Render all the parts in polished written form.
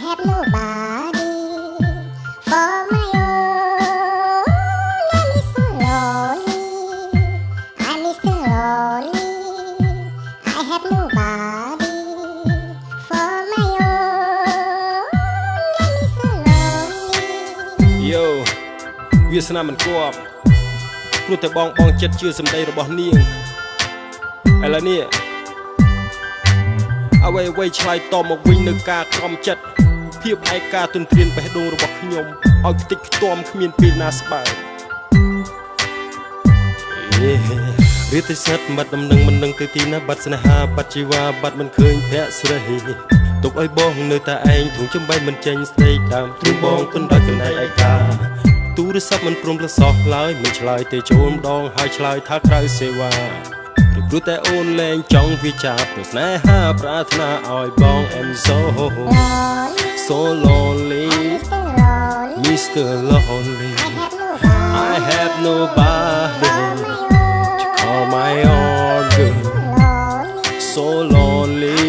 have nobody for my own. I'm Mr. Lonely. I'm Mr. Lonely. I have nobody for my own. I'm Mr. Lonely. Yo, វាស្នាមមិនគប់ព្រោះតែបងចិត្តជឿសម្ដីរបស់នាងឥឡូវនេះអ្វីឆ្លើយតបមកវិញនៅការខំចិត្តភាពឯកាទន្ទ្រានបេះដូងរបស់ខ្ញុំឲ្យខ្ទេចខ្ទាំគ្មានពេលណាស្បើយវាទៅសិតបាត់ដំណឹងមិននឹងទៅទីណាបាត់ស្នេហាបាត់ជីវ៉ាបាត់មិនឃើញភក្តិស្រីទុកឲ្យបងនៅតែឯងធុងចំបៃមិនចេញស្ដីតាមទ្រូងបងគន់ដល់ចំណែកឯកាទូរស័ព្ទមិនព្រមប្រសោះឡើយមិនឆ្លើយទេចូលម្ដងហើយឆ្លើយថាក្រៅសេវាព្រោះតែអូនលែងចង់វាចាព្រោះស្នេហាប្រាថ្នាឲ្យបង I'm so lonely Mr. Lonely I have nobody to call my own girl so lonely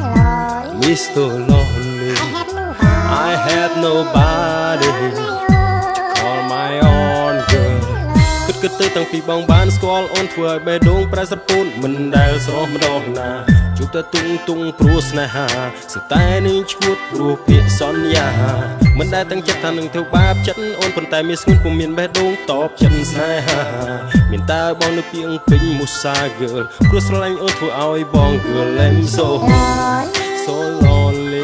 Mr. Lonely I have nobody to call my own girlគិតទៅតាំងពីបងបានស្គាល់អូនធ្វើឲ្យបេះដូងប្រែស្រពោនមិនដែលស្រស់ម្ដងណាជួបតែទុងព្រោះស្នេហាសតែនឹងឈួតព្រោះពាក្យសន្យាមិនដែលតាំងចិត្តថានឹងធ្វើបាបចិត្តអូនប៉ុន្តែមានស្ងួនពុំមានបេះដូងតបចិត្តស្នេហាមានតែបងនៅពីងពេញមូសា girl ព្រោះស្រឡាញ់អូនធ្វើឲ្យបង girl I'm so lonely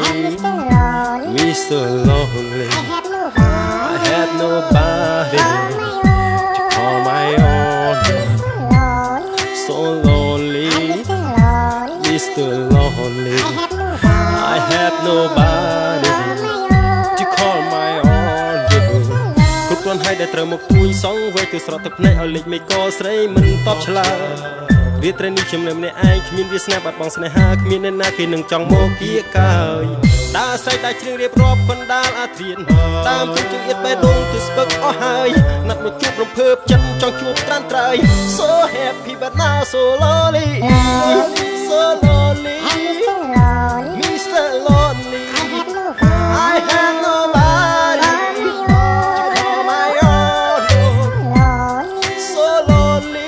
Mr. Lonely I have nobody my own so lonely Mr. Lonely I have nobody to call my own គ្រប់គ្រាន់ហើយដែលត្រូវមកទួយសងវេទស្រត់ទឹកភ្នែកឲ្យលេចមេកស្រីមិនតបឆ្លើយរាត្រីនេះខ្ញុំនៅម្នាក់ឯងគ្មានវាសនាបាត់បង់ស្នេហាគ្មានអ្នកណាគេនឹងចង់មកគៀកកាយដើរស្រីដែលជ្រៀងរៀបរាប់កណ្ដាលអាត្រៀនតាមទិញជើងអៀតបេះដូងទៅស្ពឹកអស់ហើយណាត់មកជួបរំភើបចិត្តចង់ជួបត្រានត្រៃ So happy but now so lonely So lonely Mr. Lonely I have nobody to call my own So lonely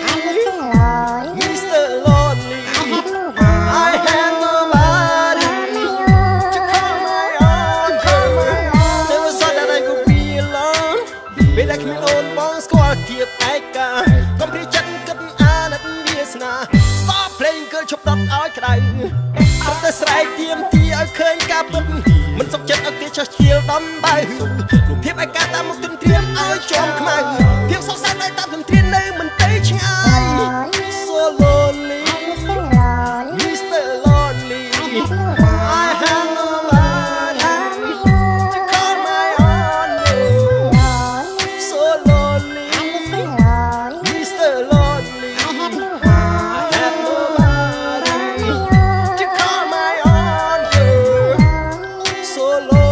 Mr. Lonely I have nobody to call my own Never thought that I could be alone ពេលដែលគ្មានអូនបងស្គាល់ភាពឯកាកុំព្រាចិត្តគិតអាណិតវាសនា Stop playing girl ឈប់ដុតឲ្យក្តៅអត់តែស្រែកទៀមទីឲ្យឃើញការពិតមិនសុខចិត្តឲ្យគេចោះឈៀលដំបៅរូបភាពឯកាតាមមុខទន្ទ្រានឲ្យជាប់ខ្មៅភាពសោកសៅនៅតាមទន្ទ្រាននៅមិនទៅឆ្ងាយ So lonely Mr. Lonely I have nobody to call my own So lonely Mr. Lonely I have nobody to call my own So lonely